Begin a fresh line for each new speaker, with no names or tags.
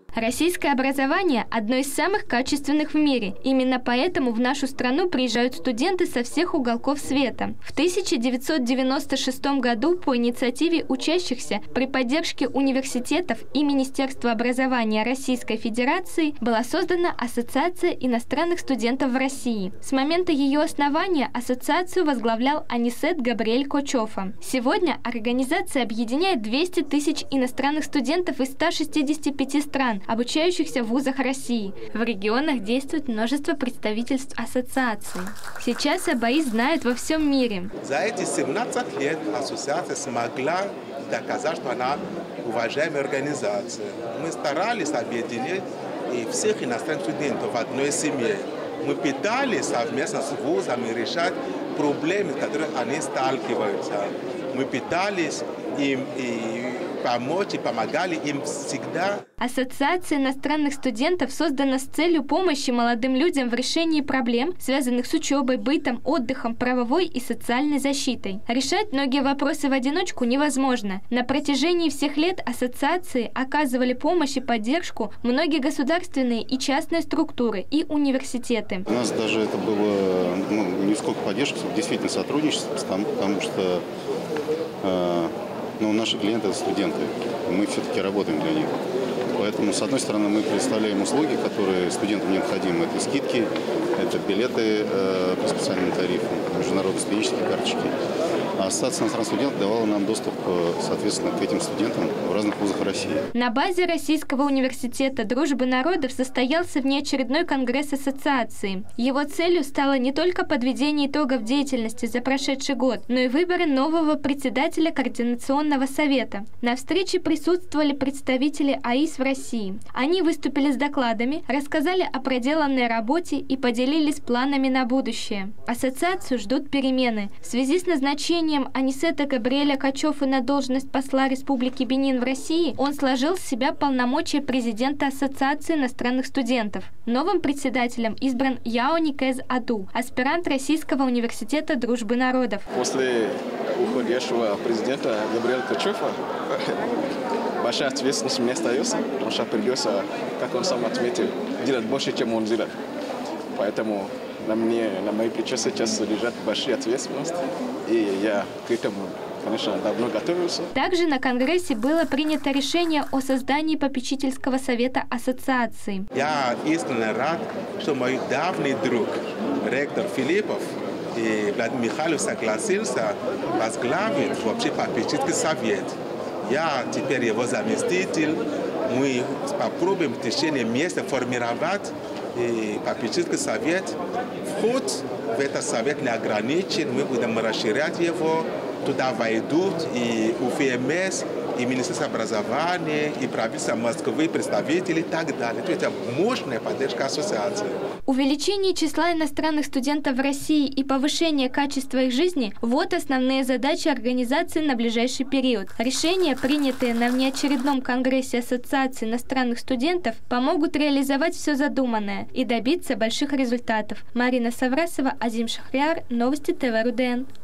Российское образование – одно из самых качественных в мире. Именно поэтому в нашу страну приезжают студенты со всех уголков света. В 1996 году по инициативе учащихся при поддержке университетов и Министерства образования Российской Федерации была создана Ассоциация иностранных студентов в России. С момента ее основания ассоциацию возглавлял Анисет Габриэль Кочофа. Сегодня организация объединяет 200 тысяч иностранных студентов из 165 стран, обучающихся в вузах России. В регионах действует множество представительств ассоциации. Сейчас об АИ знают во всем мире.
За эти 17 лет ассоциация смогла доказать, что она уважаемая организация. Мы старались объединить всех иностранных студентов в одной семье. Мы пытались совместно с вузами решать проблемы, с которыми они сталкиваются. Мы пытались им помочь и помогали им всегда.
Ассоциация иностранных студентов создана с целью помощи молодым людям в решении проблем, связанных с учебой, бытом, отдыхом, правовой и социальной защитой. Решать многие вопросы в одиночку невозможно. На протяжении всех лет ассоциации оказывали помощь и поддержку многие государственные и частные структуры и университеты.
У нас даже это было не сколько поддержки, действительно сотрудничество, потому что наши клиенты – это студенты. Мы все-таки работаем для них. Поэтому, с одной стороны, мы предоставляем услуги, которые студентам необходимы. Это скидки, это билеты по специальным тарифам, международные студенческие карточки. А Ассоциация иностранных студентов давала нам доступ, соответственно, к этим студентам в разных вузах России.
На базе Российского университета дружбы народов состоялся внеочередной конгресс ассоциации. Его целью стало не только подведение итогов деятельности за прошедший год, но и выборы нового председателя Координационного совета. На встрече присутствовали представители АИС в России. Они выступили с докладами, рассказали о проделанной работе и поделились планами на будущее. Ассоциацию ждут перемены. В связи с назначением Анисета Габриэля Кочофы на должность посла Республики Бенин в России, он сложил с себя полномочия президента Ассоциации иностранных студентов. Новым председателем избран Яо Никез Аду, аспирант Российского университета дружбы народов.
После уходящего президента Габриэля Кочофа большая ответственность мне остается, потому что придется, как он сам отметил, делать больше, чем он делает. Поэтому на мои плечи сейчас лежат большие ответственности, и я к этому, конечно, давно готовился.
Также на Конгрессе было принято решение о создании попечительского совета ассоциации.
Я искренне рад, что мой давний друг, ректор Филиппов, и Владимир Михайлович согласился возглавить вообще попечительский совет. Я теперь его заместитель. Мы попробуем в течение месяца формировать попечительский совет. Вход в этот совет не ограничен. Мы будем расширять его. Туда войдут и УФМС, и Министерство образования, и правительство Москвы, представители и так далее. Это мощная поддержка ассоциации.
Увеличение числа иностранных студентов в России и повышение качества их жизни – вот основные задачи организации на ближайший период. Решения, принятые на внеочередном конгрессе Ассоциации иностранных студентов, помогут реализовать все задуманное и добиться больших результатов. Марина Саврасова, Азим Шахрияр, Новости ТВ РУДН.